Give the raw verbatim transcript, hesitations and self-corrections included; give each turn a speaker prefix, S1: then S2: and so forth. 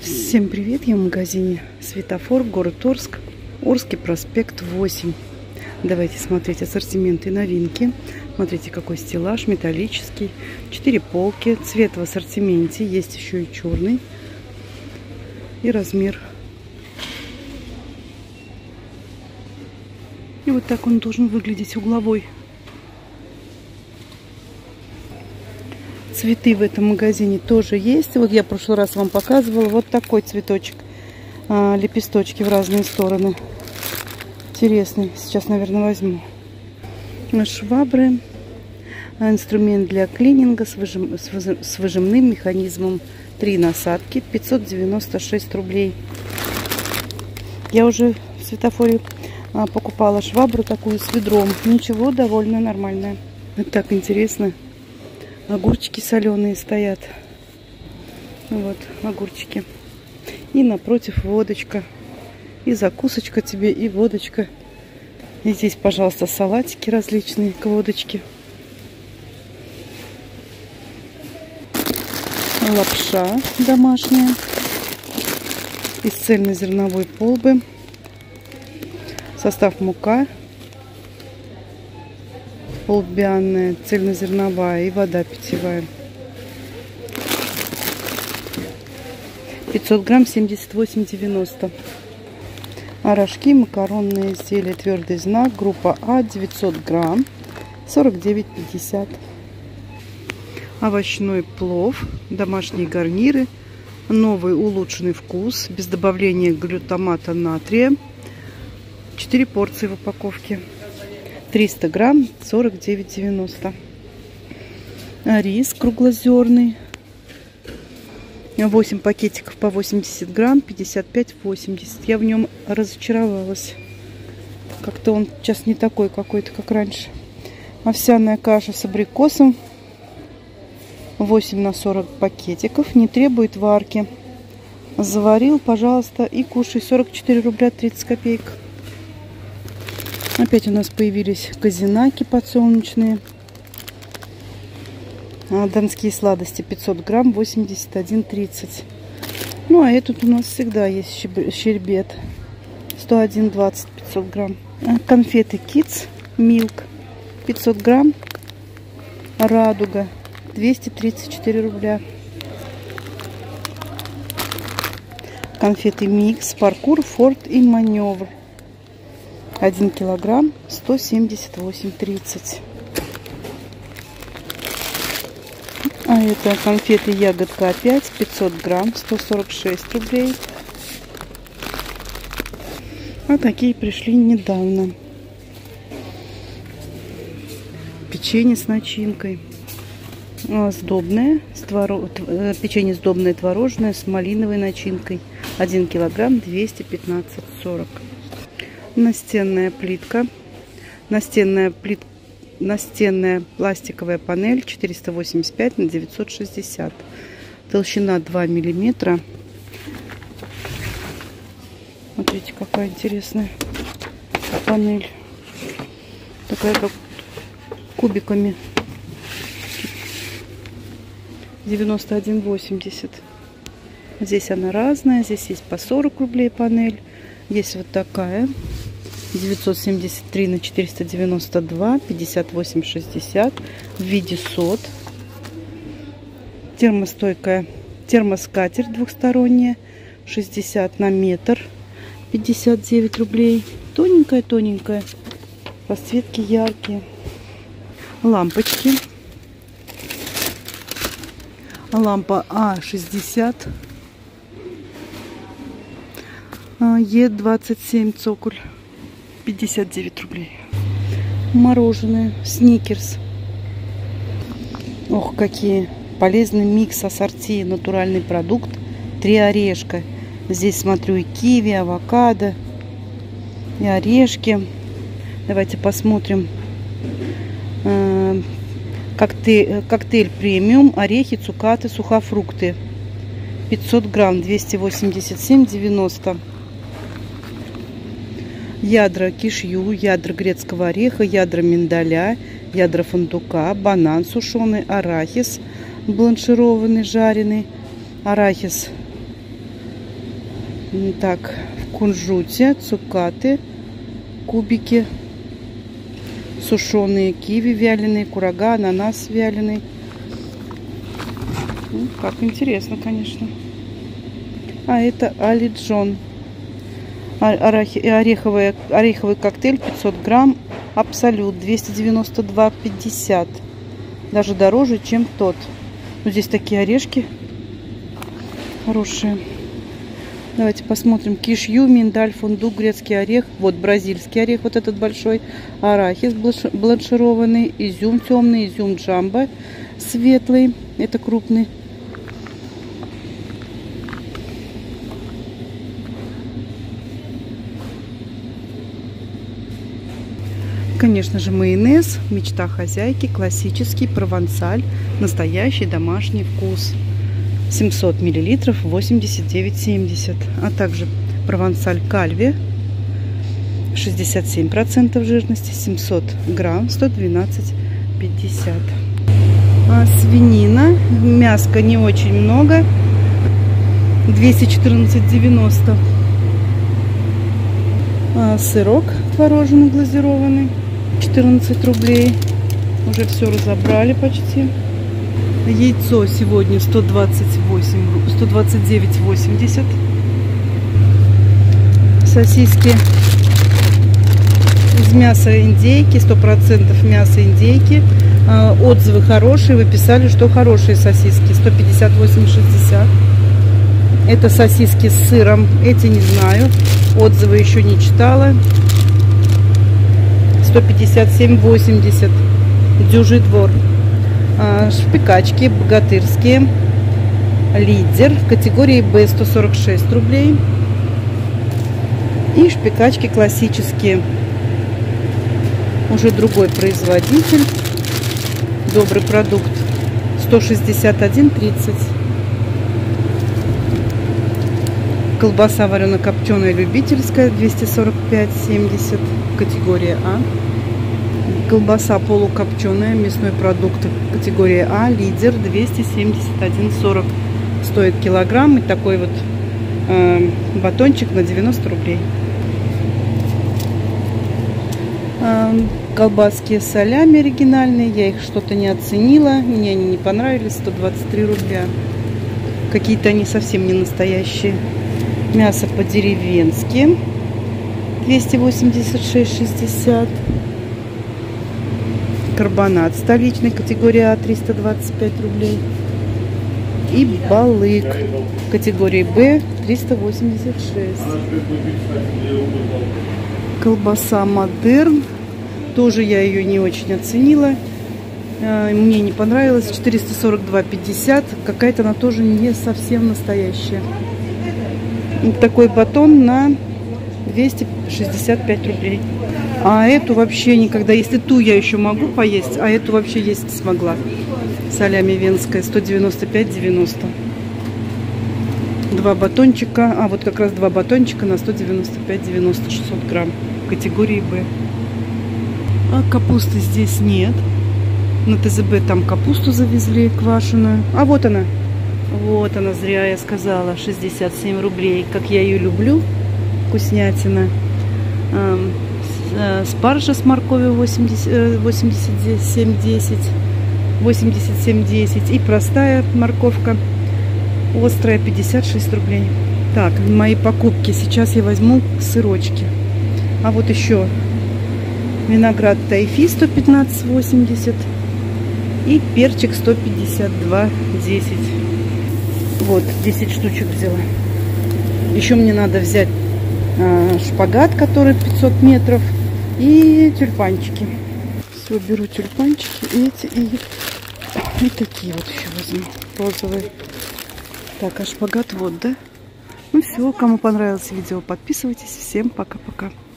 S1: Всем привет! Я в магазине Светофор, город Орск, Орский проспект восемь. Давайте смотреть ассортимент и новинки. Смотрите, какой стеллаж, металлический, четыре полки, цвет в ассортименте, есть еще и черный, и размер. И вот так он должен выглядеть угловой. Цветы в этом магазине тоже есть. Вот я в прошлый раз вам показывала. Вот такой цветочек. А, лепесточки в разные стороны. Интересный. Сейчас, наверное, возьму. Швабры. Инструмент для клининга с, выжим, с, выжим, с выжимным механизмом. Три насадки. пятьсот девяносто шесть рублей. Я уже в Светофоре а, покупала швабру такую с ведром. Ничего, довольно нормальная. Это так интересно. Огурчики соленые стоят. Вот, огурчики. И напротив водочка. И закусочка тебе, и водочка. И здесь, пожалуйста, салатики различные к водочке. Лапша домашняя. Из цельнозерновой полбы. Состав: мука полбяная, цельнозерновая и вода питьевая. пятьсот грамм, семьдесят восемь девяносто. А рожки, макаронные изделия, твердый знак, группа А, девятьсот грамм, сорок девять пятьдесят. Овощной плов, домашние гарниры, новый улучшенный вкус, без добавления глютамата натрия. четыре порции в упаковке. триста грамм, сорок девять девяносто. Рис круглозерный. восемь пакетиков по восемьдесят грамм, пятьдесят пять восемьдесят. Я в нем разочаровалась. Как-то он сейчас не такой какой-то, как раньше. Овсяная каша с абрикосом. восемь на сорок пакетиков. Не требует варки. Заварил, пожалуйста, и кушай. сорок четыре рубля тридцать копеек. Опять у нас появились козинаки подсолнечные. Донские сладости пятьсот грамм, восемьдесят один тридцать. Ну, а этот у нас всегда есть щербет. сто один двадцать, пятьсот грамм. Конфеты Kids Milk пятьсот грамм. Радуга двести тридцать четыре рубля. Конфеты Микс, Паркур, Форт и Маневр. один килограмм, сто семьдесят восемь тридцать. А это конфеты Ягодка опять, пятьсот грамм, сто сорок шесть рублей. А такие пришли недавно. Печенье с начинкой. Сдобное, с творог... печенье сдобное творожное с малиновой начинкой. один килограмм, двести пятнадцать сорок. Настенная плитка. Настенная плитка. Настенная пластиковая панель четыреста восемьдесят пять на девятьсот шестьдесят. Толщина два миллиметра. Смотрите, какая интересная панель. Такая, как кубиками. девяносто один восемьдесят. Здесь она разная. Здесь есть по сорок рублей панель. Есть вот такая. девятьсот семьдесят три на четыреста девяносто два, пятьдесят восемь шестьдесят в виде сот. Термостойкая термоскатерть двухсторонняя, шестьдесят на метр, пятьдесят девять рублей. Тоненькая, тоненькая, расцветки яркие. Лампочки. Лампа А шестьдесят, Е двадцать семь цоколь, пятьдесят девять рублей. Мороженое Сникерс. Ох, какие полезный микс ассорти, натуральный продукт, три орешка. Здесь смотрю и киви, авокадо, и орешки. Давайте посмотрим. Коктейль, коктейль премиум, орехи, цукаты, сухофрукты. пятьсот грамм, двести восемьдесят семь девяносто. Ядра кишью, ядра грецкого ореха, ядра миндаля, ядра фундука, банан сушеный, арахис бланшированный, жареный, арахис Так, в кунжуте, цукаты, кубики, сушеные киви вяленые, курага, ананас вяленый. Ну, как интересно, конечно. А это алиджон. Орехи, ореховый, ореховый коктейль пятьсот грамм. Абсолют двести девяносто два пятьдесят. Даже дороже, чем тот. Но здесь такие орешки хорошие. Давайте посмотрим. Кишью, миндаль, фундук, грецкий орех. Вот бразильский орех, вот этот большой. Арахис бланшированный. Изюм темный, изюм джамбо светлый. Это крупный. Конечно же, майонез, мечта хозяйки, классический, провансаль, настоящий домашний вкус. семьсот миллилитров, восемьдесят девять семьдесят. А также провансаль кальве, шестьдесят семь процентов жирности, семьсот грамм, сто двенадцать пятьдесят. А свинина, мяска не очень много, двести четырнадцать девяносто. А сырок творожный глазированный, четырнадцать рублей. Уже все разобрали почти. Яйцо сегодня сто двадцать восемь, сто двадцать девять восемьдесят. Сосиски из мяса индейки, сто процентов мяса индейки. Отзывы хорошие, вы писали, что хорошие сосиски. сто пятьдесят восемь шестьдесят. Это сосиски с сыром. Эти не знаю. Отзывы еще не читала. сто пятьдесят семь восемьдесят. Дюжий двор. Шпикачки богатырские. Лидер в категории Б сто сорок шесть рублей. И шпикачки классические. Уже другой производитель. Добрый продукт. сто шестьдесят один тридцать. Колбаса варено-копченая любительская двести сорок пять семьдесят. Категория А. Колбаса полукопченая, мясной продукт, категория А, лидер, двести семьдесят один сорок. Стоит килограмм. И такой вот э, батончик на девяносто рублей. Э, колбаски салями оригинальные. Я их что-то не оценила. Мне они не понравились. сто двадцать три рубля. Какие-то они совсем не настоящие. Мясо по-деревенски. двести восемьдесят шесть шестьдесят. Карбонат столичный, категория А, триста двадцать пять рублей. И балык категории Б, триста восемьдесят шесть. Колбаса Модерн. Тоже я ее не очень оценила. Мне не понравилось. четыреста сорок два пятьдесят. Какая-то она тоже не совсем настоящая. Такой батон на двести шестьдесят пять рублей. А эту вообще никогда, если ту я еще могу поесть, а эту вообще есть не смогла. Салями венская, сто девяносто пять девяносто. Два батончика, а вот как раз два батончика на сто девяносто пять девяносто, шестьсот грамм, категории Б. А капусты здесь нет. На ТЗБ там капусту завезли квашеную. А вот она. Вот она, зря я сказала, шестьдесят семь рублей. Как я ее люблю. Вкуснятина. Спаржа с морковью восемьдесят семь десять. восемьдесят семь десять. И простая морковка острая пятьдесят шесть рублей. Так, мои покупки. Сейчас я возьму сырочки. А вот еще виноград тайфи сто пятнадцать восемьдесят. И перчик сто пятьдесят два десять. Вот, десять штучек взяла. Еще мне надо взять а, шпагат, который пятьсот метров. И тюльпанчики. Все, беру тюльпанчики. И эти, и, и такие вот еще возьму. Розовые. Так, а шпагат вот, да? Ну все, кому понравилось видео, подписывайтесь. Всем пока-пока.